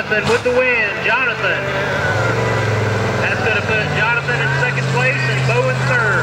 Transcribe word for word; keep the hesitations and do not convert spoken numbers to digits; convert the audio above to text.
Jonathan with the win. Jonathan. That's going to put Jonathan in second place and Bo in third.